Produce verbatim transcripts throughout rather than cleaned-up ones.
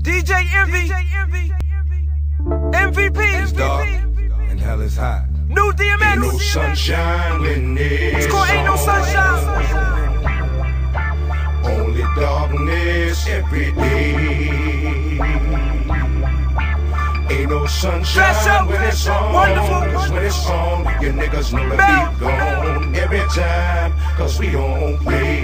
D J Envy, M V P, It's dark and hell is hot. New D M X. Ain't no sunshine when it's It's called Ain't No Sunshine. Only darkness every day. Ain't no sunshine when it's on. Wonderful. Cause when it's on, your niggas know the Bell. beat gone every time. Cause we don't play.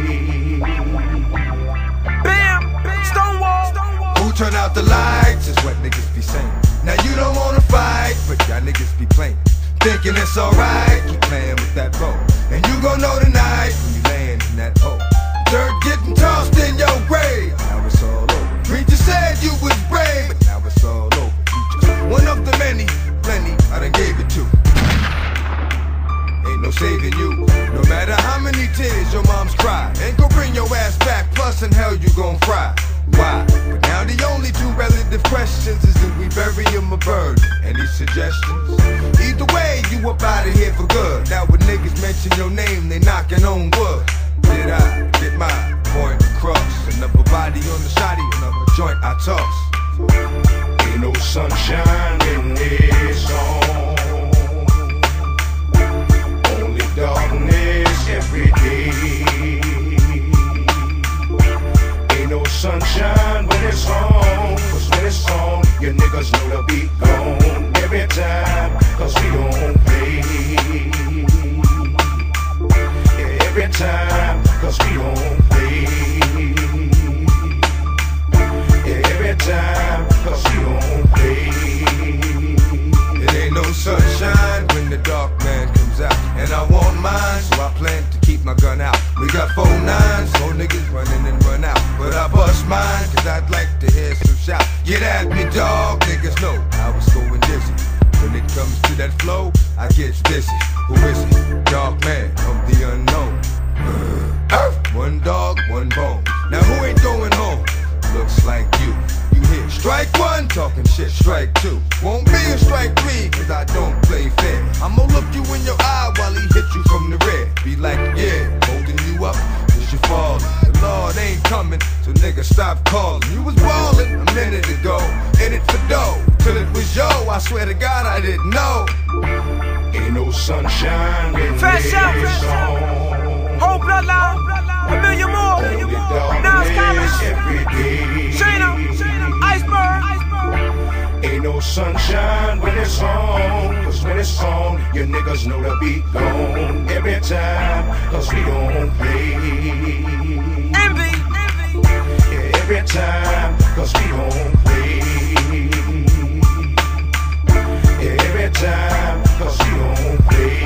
Bam, Stonewall. Who turn out the lights is what niggas be saying. Now you don't wanna fight, but y'all niggas be playing. Thinking it's alright, keep playing with that bow. And you gon' know tonight when you land in that hole. Dirt getting tossed in your grave. Now it's all over. Preacher said you was brave, but now it's all over. You just one of the many, plenty I done gave it to. Ain't no saving you. No matter how many tears your mom's cry, ain't gon' bring your ass back. Plus in hell you gon' fry. Why? But now the only two relative questions is, do we bury him or burn? Any suggestions? Either way, you up out of here for good. Now when niggas mention your name, they knocking on wood. Did I get my point across? Another body on the shotty, another joint I toss. Ain't no sunshine when it's on. Only darkness every day. Ain't no sunshine when it's on. Cause when it's on, your niggas know the beat gone every time. Cause we don't play. Yeah, every time. Cause we don't play. Yeah, every time. Cause we don't play. It ain't no sunshine when the dark man comes out. And I want mine, so I plan to keep my gun out. We got four nines, four niggas running and run out. But I bust mine, cause I'd like to hear some shout. Get at me, dog, niggas know I was going dizzy. When it comes to that flow, I get busy. Who is it? Dark man of the unknown. Earth, one dog, one bone. Now who ain't going home? Looks like you. You hit strike one, talking shit, strike two. Won't be a strike three, cause I don't play fair. I'ma look you in your eye while he hit you from the rear. Be like, yeah, holding you up, cause you falling. The Lord ain't coming, so nigga stop calling. You was ballin' a minute ago, in it for dough. Till it was yo, I swear to God I didn't know. Ain't no sunshine when Fresh it's out, fresh out. on. Whole bloodline, a million more. Only Now it's darkness coming. every day. Shayna, Iceberg. Ain't no sunshine when it's on. Cause when it's on, your niggas know the beat gone every time. Cause we don't play. Envy. Yeah, every time. Cause we don't play. Yeah, every time. Cause we don't play.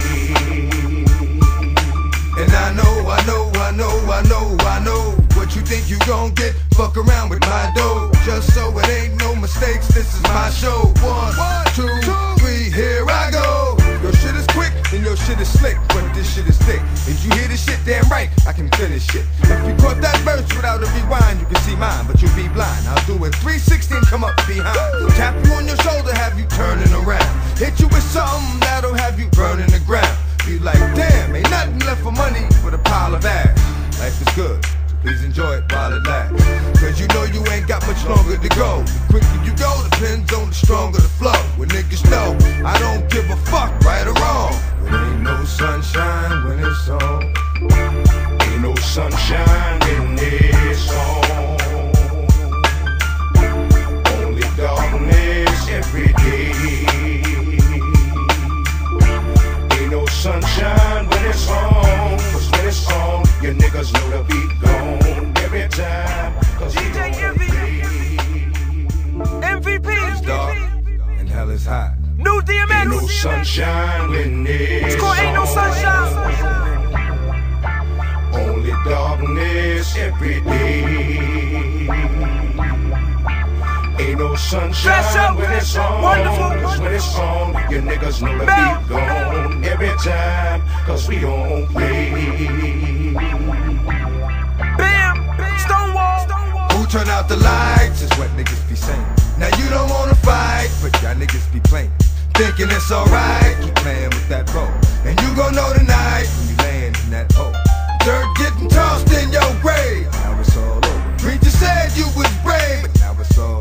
And I know, I know, I know, I know, I know what you think you gon' get. Fuck around with my dough, just so it ain't no mistakes. This is my show. One, two, three, here I go. Your shit is quick, and your shit is slick, but this shit is thick. If you hear this shit, damn right, I can finish it. If you caught that verse without a rewind, you can see mine, but you'll be blind. I'll do it three sixty and come up behind. Tap you on your shoulder, have you turning around. Hit you with something that'll have you burning the ground. Be like, damn, ain't nothing left for money but a pile of ass. Life is good, so please enjoy it while it lasts. Cause you know you ain't got much longer to go. The quicker you go, depends on the stronger the flow. When niggas know, I don't give a fuck, right or wrong. But ain't no sunshine when it's on. Ain't no sunshine when it's on. Only darkness every day. Ain't no sunshine when it's on. Cause when it's on, your niggas know the beat gone every time. Cause we D J don't Envy. play. M V P. It's dark and hell is hot. New D M Ain't no X. sunshine when it's It's called Ain't No on. Sunshine. Only darkness every day. Ain't no sunshine when it's on. Wonderful. Cause when it's on, your niggas know the Bell. beat gone every time. Cause we don't play. Bam, Stonewall. Who turn out the lights is what niggas be saying. Now you don't wanna fight, but y'all niggas be playing. Thinking it's alright, keep playing with that bow. And you gon' know tonight when you land in that hole. Dirt getting tossed in your grave. Now it's all over. Preacher said you was brave, but now it's all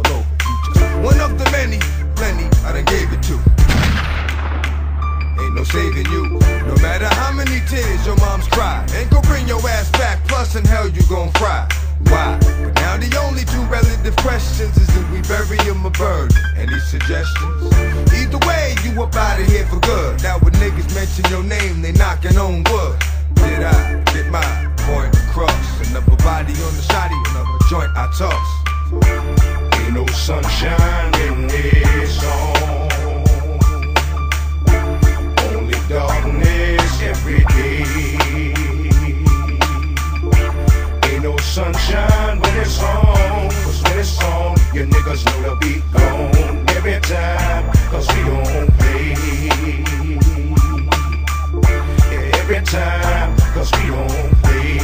in hell you gon' fry. Why? But now the only two relative questions is do we bury him or burn? Any suggestions? Either way, you up out of here for good. Now when niggas mention your name, they knocking on wood. Did I get my point across? Another body on the shotty, another joint I toss. Ain't no sunshine in this song, only darkness every day. Ain't no sunshine when it's on, cause when it's on, your niggas know the beat gone every time, cause we don't play. Yeah, every time, cause we don't play.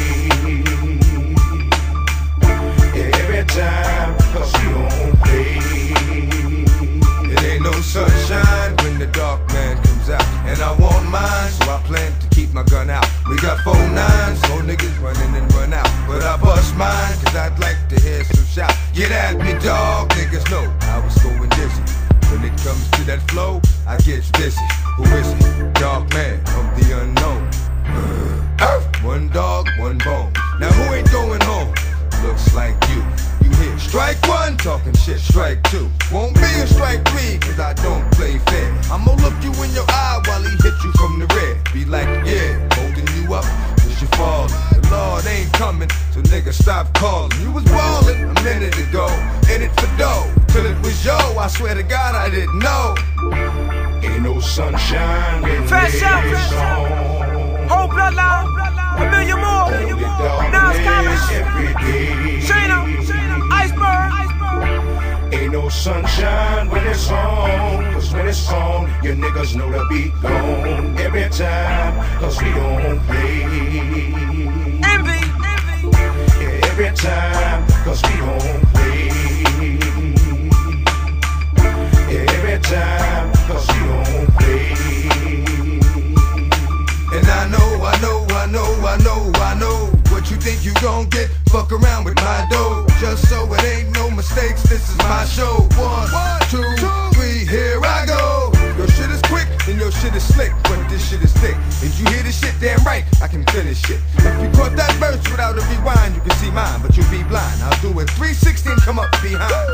Yeah, every time, cause we don't play. It ain't no sunshine when the dark man comes out, and I want mine, so I plan to keep my gun out. We got four nines, four niggas running and run out, but I bust mine, cause I'd like to hear some shout. Get at me, dog, niggas know I was going dizzy. When it comes to that flow, I get busy. Who is it? Dark man of the unknown. Earth, one dog, one bone. Now who ain't going home? Looks like you. You hit strike one, talking shit, strike two. Won't be a strike three, cause I don't play fair. I'ma look you in your eye while he hit you from the rear. Be like, yeah, holding you up, cause you falling. The Lord ain't coming, so nigga stop calling. You was ballin' a minute ago, in it for dough. Till it was yo, I swear to God I didn't know. Ain't no sunshine in this song, Whole bloodline, a million more. only Now it's darkness coming. every day. Shayna, Iceberg. Ain't no sunshine when it's on, cause when it's on, your niggas know the beat gone every time, cause we don't play. Envy. Yeah, every time, cause we don't play. Yeah, every time, cause we don't play. And I know, I know, I know, I know, I know what you think you gon' get. Fuck around with my dough, just so it ain't no mistakes. This is my show. One, two, three, here I go. Your shit is quick and your shit is slick, but this shit is thick. And you hear this shit, damn right, I can finish it. If you caught that verse without a rewind, you can see mine, but you'll be blind. I'll do it three sixty and come up behind.